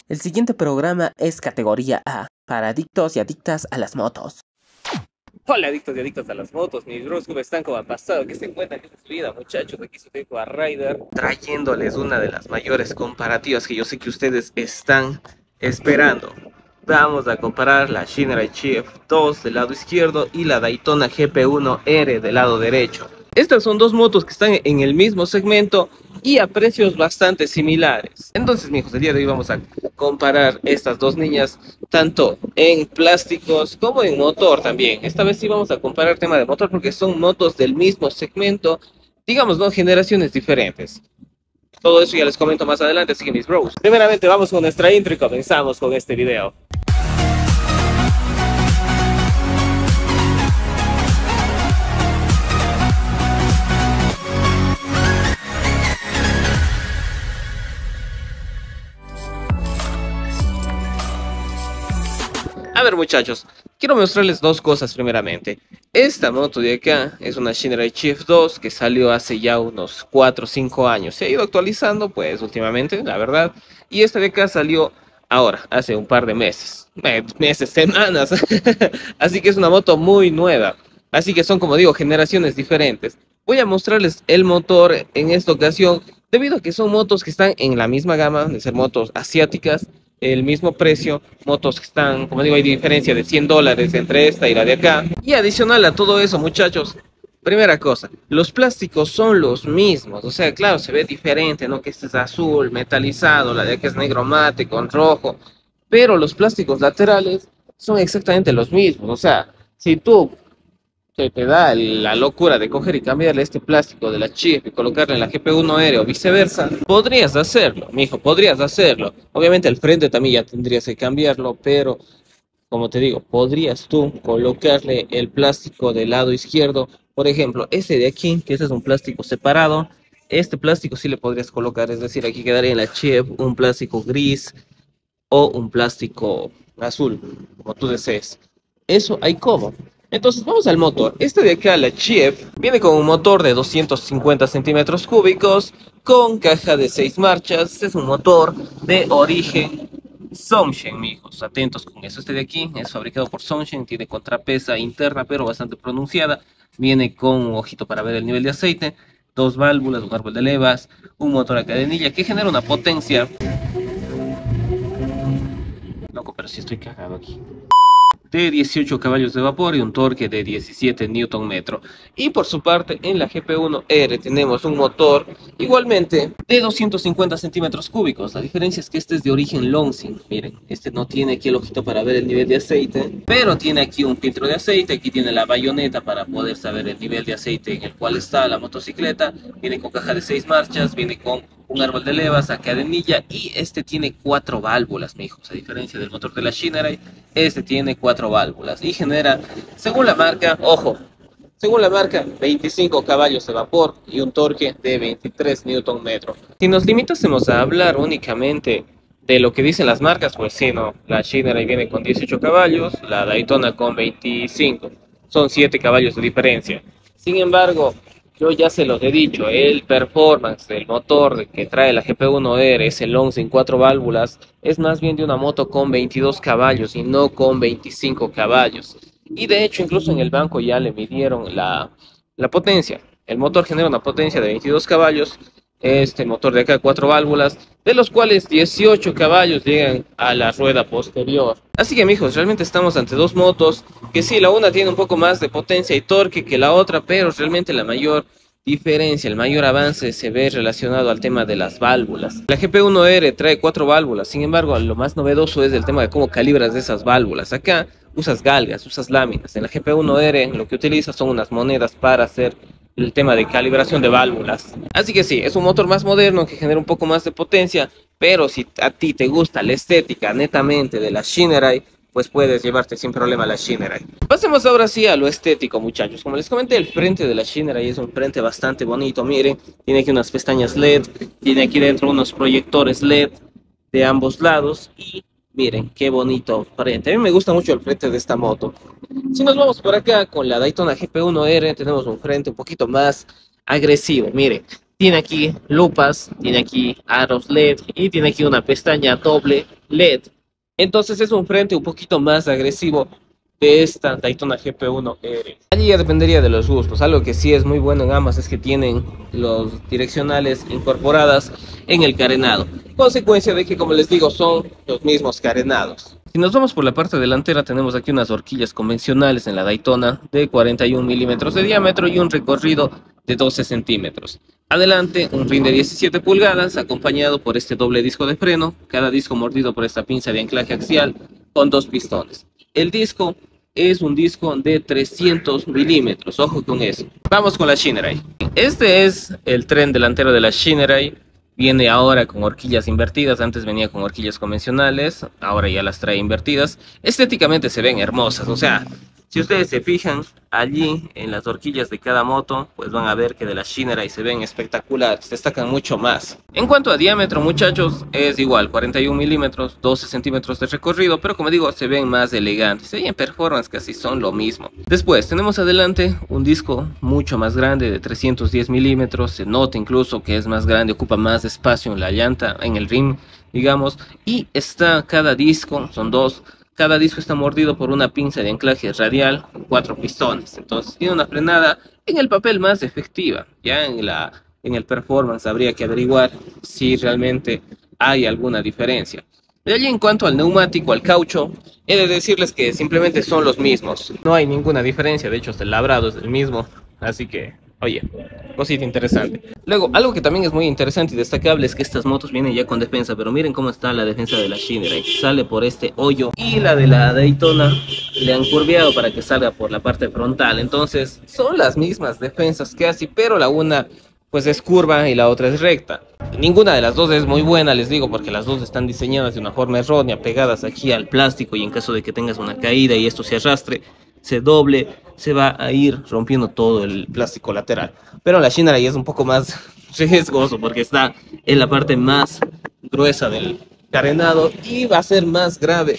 El siguiente programa es categoría A, para adictos y adictas a las motos. Hola adictos y adictas a las motos, mis bros, ¿cómo están? ¿Cómo ha pasado? ¿Qué se encuentran? ¿Qué es su vida, muchachos? Aquí su dejo a Ryder, trayéndoles una de las mayores comparativas que yo sé que ustedes están esperando. Vamos a comparar la Shinerai Chief 2 del lado izquierdo y la Daytona GP1R del lado derecho. Estas son dos motos que están en el mismo segmento y a precios bastante similares. Entonces, mijos, el día de hoy vamos a comparar estas dos niñas tanto en plásticos como en motor también. Esta vez sí vamos a comparar tema de motor porque son motos del mismo segmento, digamos, no generaciones diferentes. Todo eso ya les comento más adelante, así que mis bros. Primeramente vamos con nuestra intro y comenzamos con este video. A ver, muchachos, quiero mostrarles dos cosas primeramente. Esta moto de acá es una Shinerai Chief 2 que salió hace ya unos 4 o 5 años. Se ha ido actualizando pues últimamente, la verdad. Y esta de acá salió ahora, hace un par de meses. Semanas. Así que es una moto muy nueva. Así que son, como digo, generaciones diferentes. Voy a mostrarles el motor en esta ocasión, debido a que son motos que están en la misma gama de ser motos asiáticas. El mismo precio, motos que están, como digo, hay diferencia de $100 entre esta y la de acá. Y adicional a todo eso, muchachos, primera cosa, los plásticos son los mismos, o sea, claro, se ve diferente, ¿no? Que este es azul, metalizado, la de acá es negro mate con rojo, pero los plásticos laterales son exactamente los mismos, o sea, si tú te da la locura de coger y cambiarle este plástico de la Chief y colocarle en la GP1R o viceversa, podrías hacerlo, mijo, podrías hacerlo. Obviamente el frente también ya tendrías que cambiarlo, pero como te digo, podrías tú colocarle el plástico del lado izquierdo, por ejemplo, este de aquí, que este es un plástico separado, este plástico sí le podrías colocar, es decir, aquí quedaría en la Chief un plástico gris o un plástico azul, como tú desees. Eso hay como. Entonces vamos al motor. Este de acá, la Chief, viene con un motor de 250 centímetros cúbicos con caja de 6 marchas. Este es un motor de origen Songshen, mijos. Atentos con eso. Este de aquí es fabricado por Songshen, tiene contrapesa interna pero bastante pronunciada. Viene con un ojito para ver el nivel de aceite, dos válvulas, un árbol de levas, un motor a cadenilla que genera una potencia. Loco, pero sí estoy cagado aquí. De 18 caballos de vapor y un torque de 17 Nm. Y por su parte, en la GP1R tenemos un motor igualmente de 250 centímetros cúbicos. La diferencia es que este es de origen Longsing. Miren, este no tiene aquí el ojito para ver el nivel de aceite, pero tiene aquí un filtro de aceite. Aquí tiene la bayoneta para poder saber el nivel de aceite en el cual está la motocicleta. Viene con caja de 6 marchas, viene con un árbol de levas, a cadenilla, y este tiene 4 válvulas, mijos. A diferencia del motor de la Shinerai, este tiene 4 válvulas y genera, según la marca, ojo, según la marca, 25 caballos de vapor y un torque de 23 Nm. Si nos limitásemos a hablar únicamente de lo que dicen las marcas, pues sí, no, la Shinerai viene con 18 caballos, la Daytona con 25, son 7 caballos de diferencia. Sin embargo, yo ya se los he dicho, el performance del motor que trae la GP1R, ese Longsing 4 válvulas, es más bien de una moto con 22 caballos y no con 25 caballos. Y de hecho, incluso en el banco ya le midieron la potencia. El motor genera una potencia de 22 caballos, este motor de acá 4 válvulas, de los cuales 18 caballos llegan a la rueda posterior. Así que, mijos, realmente estamos ante dos motos que sí, la una tiene un poco más de potencia y torque que la otra, pero realmente la mayor diferencia, el mayor avance se ve relacionado al tema de las válvulas. La GP1R trae 4 válvulas, sin embargo, lo más novedoso es el tema de cómo calibras esas válvulas. Acá usas galgas, usas láminas. En la GP1R lo que utilizas son unas monedas para hacer el tema de calibración de válvulas. Así que sí, es un motor más moderno que genera un poco más de potencia, pero si a ti te gusta la estética netamente de la Shinerai, pues puedes llevarte sin problema la Shinerai. Pasemos ahora sí a lo estético, muchachos. Como les comenté, el frente de la Shinerai es un frente bastante bonito. Miren, tiene aquí unas pestañas LED, tiene aquí dentro unos proyectores LED de ambos lados y miren qué bonito frente. A mí me gusta mucho el frente de esta moto. Si nos vamos por acá con la Daytona GP1R, tenemos un frente un poquito más agresivo. Miren, tiene aquí lupas, tiene aquí aros LED y tiene aquí una pestaña doble LED. Entonces es un frente un poquito más agresivo de esta Daytona GP1R. Allí ya dependería de los gustos. Algo que sí es muy bueno en ambas es que tienen los direccionales incorporadas en el carenado. Consecuencia de que, como les digo, son los mismos carenados. Si nos vamos por la parte delantera, tenemos aquí unas horquillas convencionales en la Daytona de 41 milímetros de diámetro y un recorrido de 12 centímetros. Adelante, un rin de 17 pulgadas acompañado por este doble disco de freno, cada disco mordido por esta pinza de anclaje axial con 2 pistones. El disco es un disco de 300 milímetros, ojo con eso. Vamos con la Shinerai. Este es el tren delantero de la Shinerai. Viene ahora con horquillas invertidas, antes venía con horquillas convencionales, ahora ya las trae invertidas. Estéticamente se ven hermosas, o sea, si ustedes se fijan allí en las horquillas de cada moto, pues van a ver que de la Shinerai se ven espectaculares, destacan mucho más. En cuanto a diámetro, muchachos, es igual, 41 milímetros, 12 centímetros de recorrido, pero como digo, se ven más elegantes. Y en performance casi son lo mismo. Después tenemos adelante un disco mucho más grande de 310 milímetros, se nota incluso que es más grande, ocupa más espacio en la llanta, en el rim, digamos, y está cada disco, son dos. Cada disco está mordido por una pinza de anclaje radial con 4 pistones. Entonces tiene una frenada en el papel más efectiva. Ya en el performance habría que averiguar si realmente hay alguna diferencia. De allí, en cuanto al neumático, al caucho, he de decirles que simplemente son los mismos. No hay ninguna diferencia, de hecho hasta el labrado es el mismo. Así que, oye, cosita interesante. Luego, algo que también es muy interesante y destacable es que estas motos vienen ya con defensa, pero miren cómo está la defensa de la Shinerai. Sale por este hoyo y la de la Daytona le han curveado para que salga por la parte frontal. Entonces, son las mismas defensas casi, pero la una pues es curva y la otra es recta. Ninguna de las dos es muy buena, les digo, porque las dos están diseñadas de una forma errónea, pegadas aquí al plástico, y en caso de que tengas una caída y esto se arrastre, se doble, se va a ir rompiendo todo el plástico lateral. Pero la Shinerai es un poco más riesgoso porque está en la parte más gruesa del carenado y va a ser más grave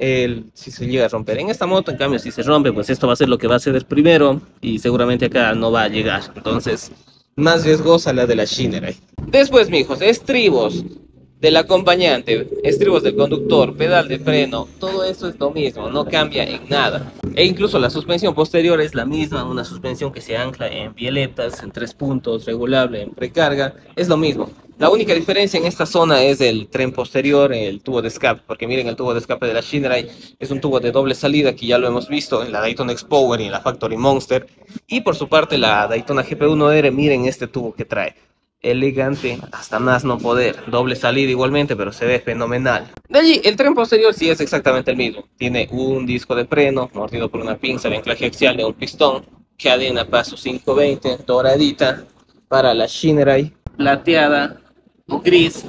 si se llega a romper. En esta moto, en cambio, si se rompe, pues esto va a ser lo que va a ceder primero y seguramente acá no va a llegar. Entonces, más riesgosa la de la Shinerai. Después, mijos, estribos del acompañante, estribos del conductor, pedal de freno, todo eso es lo mismo, no cambia en nada. E incluso la suspensión posterior es la misma, una suspensión que se ancla en bieletas, en 3 puntos, regulable en precarga, es lo mismo. La única diferencia en esta zona es el tren posterior, el tubo de escape, porque miren, el tubo de escape de la Shinerai es un tubo de doble salida que ya lo hemos visto en la Daytona X-Power y en la Factory Monster. Y por su parte la Daytona GP1R, miren este tubo que trae. Elegante hasta más no poder, doble salida igualmente, pero se ve fenomenal. De allí, el tren posterior sí es exactamente el mismo. Tiene un disco de freno mordido por una pinza de anclaje axial de un pistón, cadena paso 520 doradita para la Shinerai, plateada o gris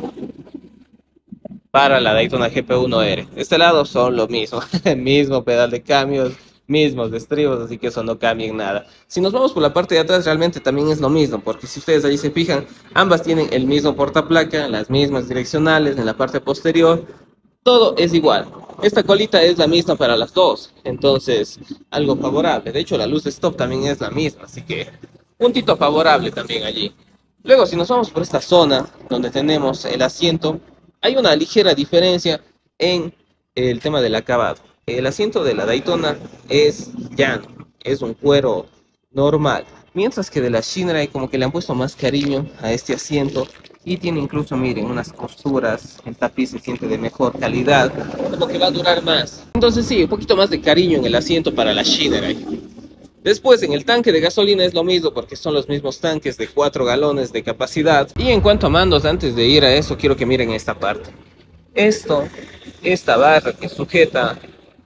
para la Daytona GP1R. De este lado son lo mismo, el mismo pedal de cambios, mismos estribos, así que eso no cambia en nada. Si nos vamos por la parte de atrás, realmente también es lo mismo, porque si ustedes ahí se fijan, ambas tienen el mismo portaplaca, las mismas direccionales en la parte posterior, todo es igual. Esta colita es la misma para las dos, entonces algo favorable. De hecho, la luz de stop también es la misma, así que puntito favorable también allí. Luego, si nos vamos por esta zona donde tenemos el asiento, hay una ligera diferencia en el tema del acabado. El asiento de la Daytona es llano, es un cuero normal, mientras que de la Shinerai como que le han puesto más cariño a este asiento y tiene incluso, miren, unas costuras, el tapiz se siente de mejor calidad, como que va a durar más. Entonces sí, un poquito más de cariño en el asiento para la Shinerai. Después, en el tanque de gasolina es lo mismo porque son los mismos tanques de 4 galones de capacidad. Y en cuanto a mandos, antes de ir a eso, quiero que miren esta parte. Esta barra que sujeta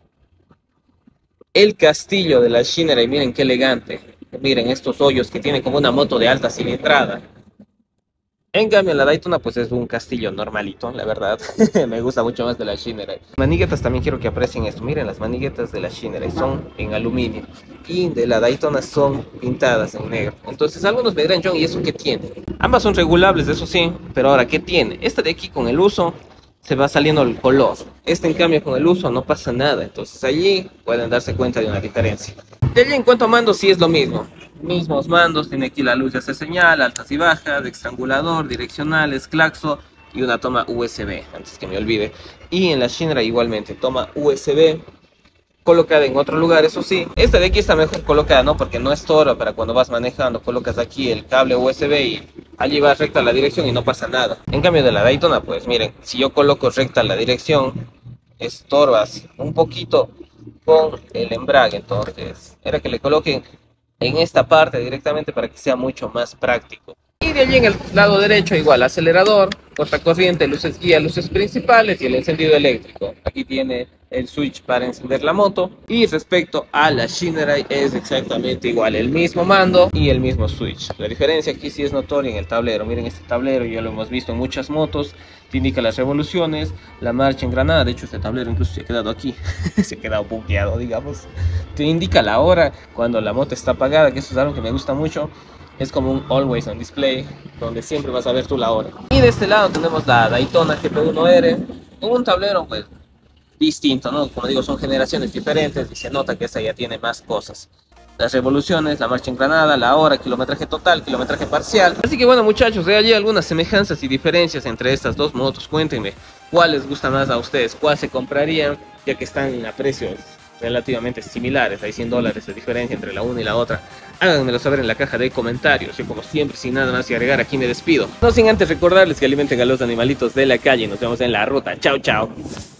el castillo de la Shinerai, miren qué elegante. Miren estos hoyos que tiene como una moto de alta cilindrada. En cambio, la Daytona pues es un castillo normalito, la verdad. Me gusta mucho más de la Shinerai. Maniguetas también quiero que aprecien esto. Miren, las maniguetas de la Shinerai son en aluminio y de la Daytona son pintadas en negro. Entonces algunos me dirán, John, ¿y eso qué tiene? Ambas son regulables, eso sí, pero ahora, ¿qué tiene? Esta de aquí con el uso se va saliendo el color. Este en cambio con el uso no pasa nada. Entonces allí pueden darse cuenta de una diferencia. De allí en cuanto a mandos sí es lo mismo. Mismos mandos, tiene aquí la luz de hacer señal, altas y bajas, extrangulador, direccionales, claxon, y una toma USB, antes que me olvide. Y en la Shinra igualmente, toma USB colocada en otro lugar, eso sí. Esta de aquí está mejor colocada, ¿no? Porque no estorba para cuando vas manejando. Colocas aquí el cable USB y allí vas recta la dirección y no pasa nada. En cambio de la Daytona, pues miren, si yo coloco recta la dirección, estorbas un poquito con el embrague. Entonces, era que le coloquen en esta parte directamente para que sea mucho más práctico. Y de allí en el lado derecho igual, acelerador, cortacorriente, luces guía, luces principales y el encendido eléctrico. Aquí tiene el switch para encender la moto. Y respecto a la Shinra es exactamente igual, el mismo mando y el mismo switch. La diferencia aquí sí es notoria en el tablero. Miren este tablero, ya lo hemos visto en muchas motos. Te indica las revoluciones, la marcha en granada. De hecho este tablero incluso se ha quedado aquí, se ha quedado bugueado, digamos. Te indica la hora cuando la moto está apagada, que eso es algo que me gusta mucho. Es como un always on display, donde siempre vas a ver tú la hora. Y de este lado tenemos la Daytona GP1R, con un tablero pues distinto, ¿no? Como digo, son generaciones diferentes y se nota que esta ya tiene más cosas. Las revoluciones, la marcha en granada, la hora, kilometraje total, kilometraje parcial. Así que bueno muchachos, hay allí algunas semejanzas y diferencias entre estas dos motos. Cuéntenme, ¿cuál les gusta más a ustedes? ¿Cuál se comprarían? Ya que están a precios relativamente similares, hay $100 de diferencia entre la una y la otra. Háganmelo saber en la caja de comentarios. Yo como siempre, sin nada más que agregar, aquí me despido. No sin antes recordarles que alimenten a los animalitos de la calle. Nos vemos en la ruta. Chao, chao.